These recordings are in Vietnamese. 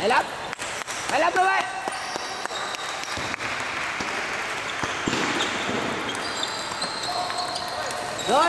Hay lắm. Hay lắm luôn ấy. Rồi.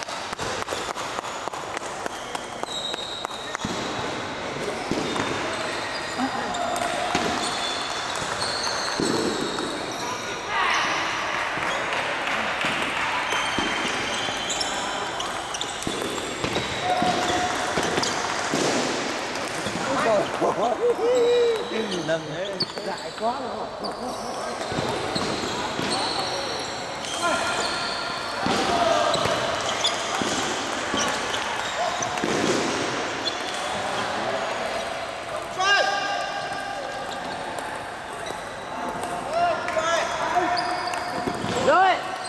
Nâng thế Dại quá luôn. Rồi.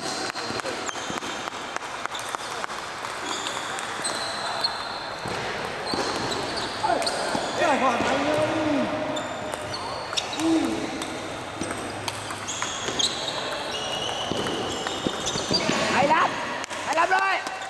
Trời Hoàng Anh ơi. Hay lắm. Hay lắm rồi.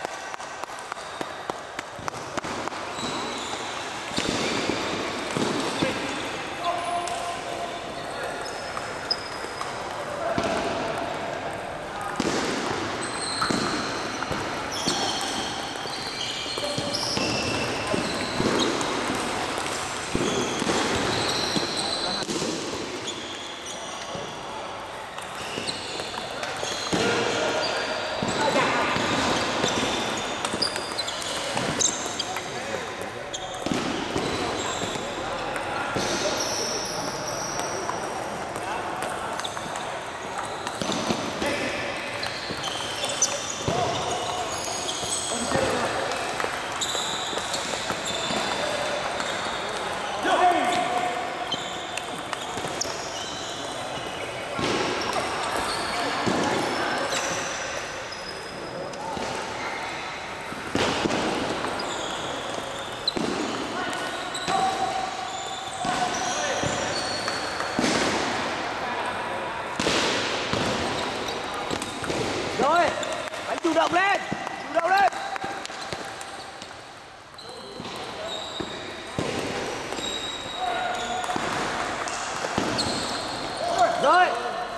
Rồi, anh chủ động lên, chủ động lên. Rồi.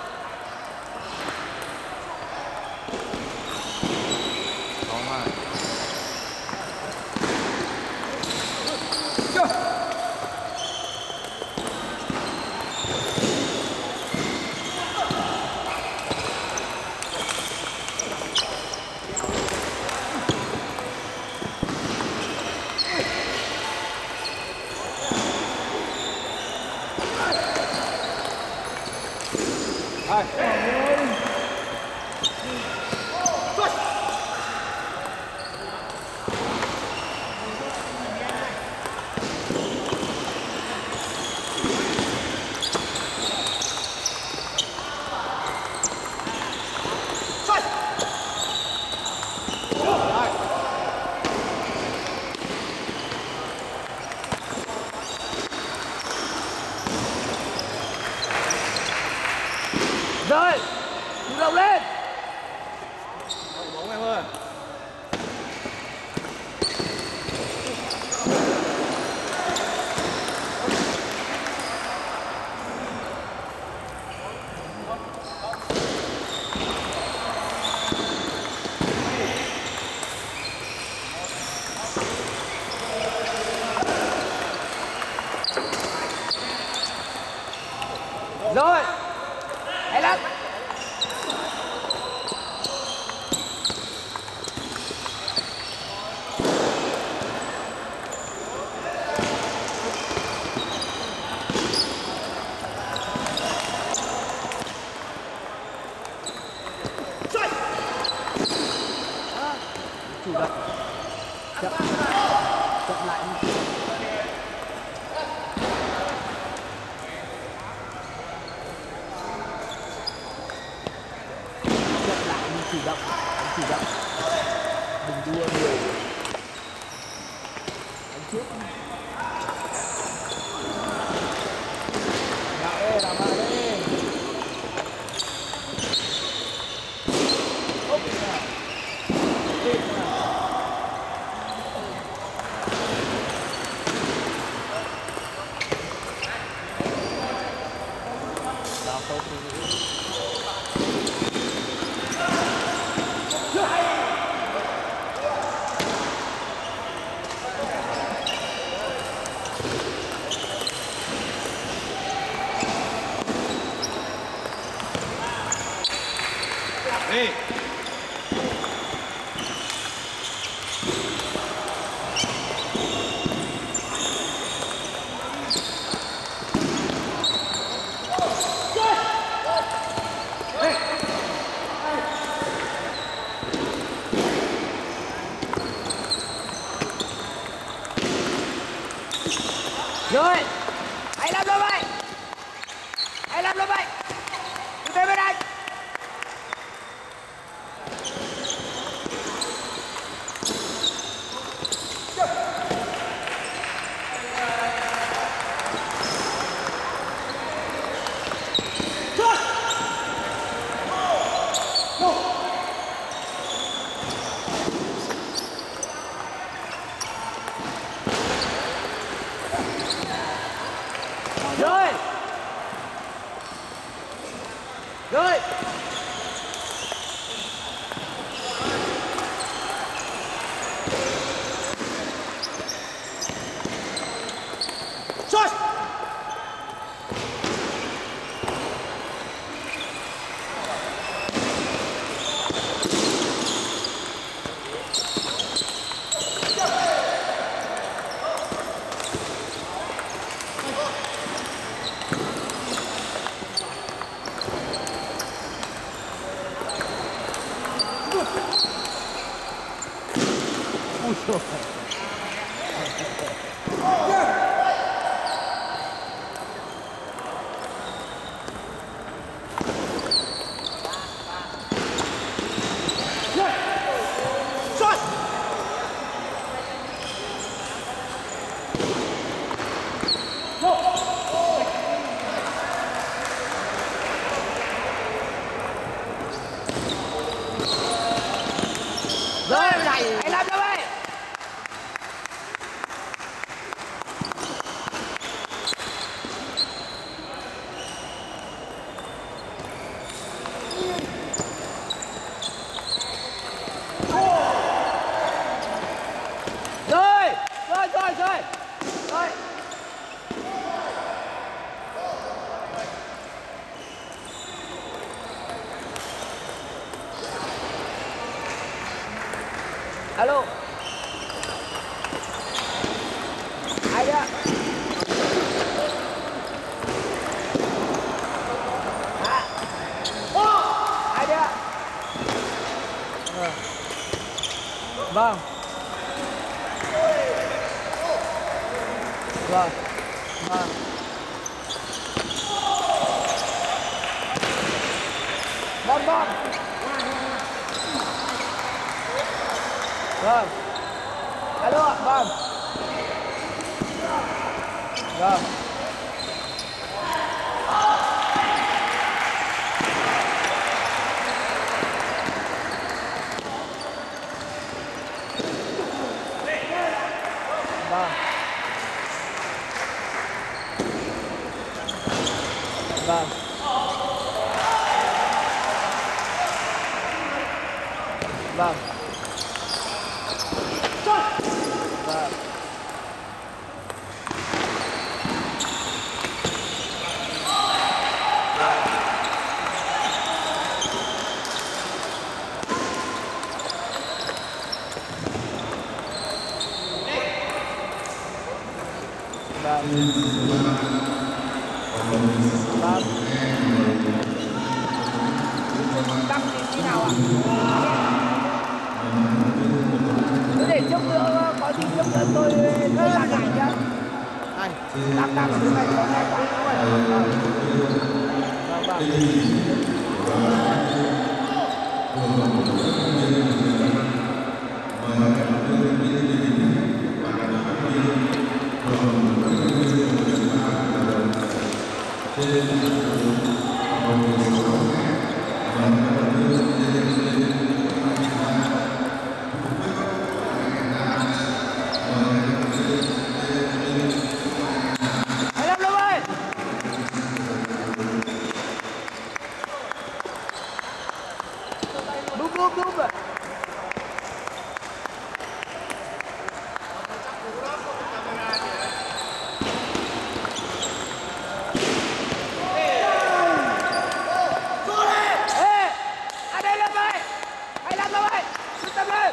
Rồi, chủ động lên. bóng em ơi. Rồi. Hay lắm. Chủ động. Chậm. Chậm lại. Chủ động, chủ động, đừng đua nhiều, đánh trước, làm đi, Rồi, hãy làm như vậy. Hãy làm như vậy. Từ từ bên anh. Rồi. Rồi. Shot. Ui giời. Rồi này, hãy làm như vậy. Rồi, rồi, rồi, rồi. Rồi. Alo. Ai đó? Hả? Ai đó? Vâng. Vâng. Vâng. Vâng, vâng. Vâng. Alo ạ, vâng. Vâng. Vâng. Vâng. Vâng. Vâng. Vâng. Vâng. Tăng thì khi nào ạ? Cứ để trước nữa, có gì trước nữa tôi làm lại nhá. Này, tăng thứ này có ngay quả thôi. Hãy làm luôn ơi. Đúng đúng đúng rồi. Ê, ở đây làm vậy. Hãy làm như vậy. Quyết tâm lên.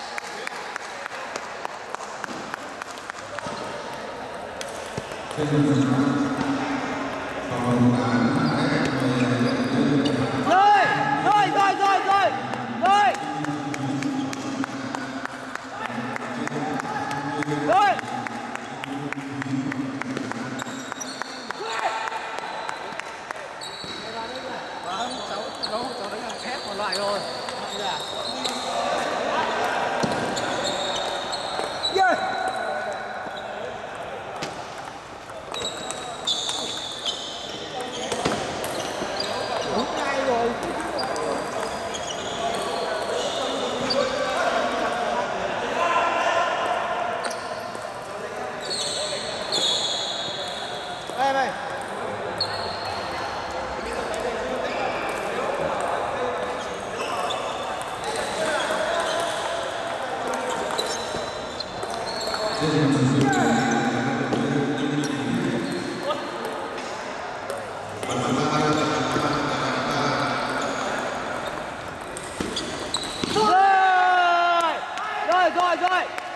Rồi, rồi, rồi, rồi, rồi. Rồi. Rồi. Rồi.